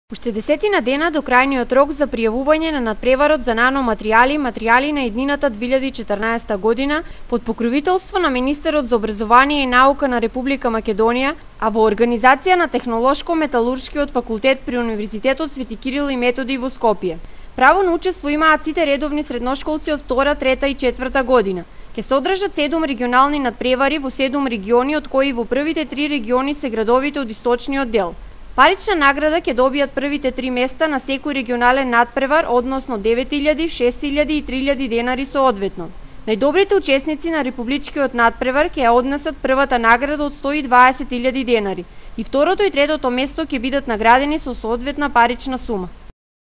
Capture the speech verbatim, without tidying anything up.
Уште десетина дена до крајниот рок за пријавување на надпреварот за наноматеријали и материјали на иднината две илјади и четрнаесета година под покровителство на Министерот за образование и наука на Република Македонија, а во организација на Технолошко-металуршкиот факултет при Универзитетот Свети Кирил и Методи во Скопје. Право на учество имаат сите редовни средношколци од втора, трета и четврта година. Ке се одржат седум регионални надпревари во седум региони, од кои во првите три региони се градовите од источниот дел. Парична награда ќе добијат првите три места на секој регионален надпревар, односно девет илјади, шест илјади и три илјади денари соодветно. Најдобрите учесници на републичкиот надпревар ќе ја однесат првата награда од сто и дваесет илјади денари и второто и третото место ќе бидат наградени со соодветна парична сума.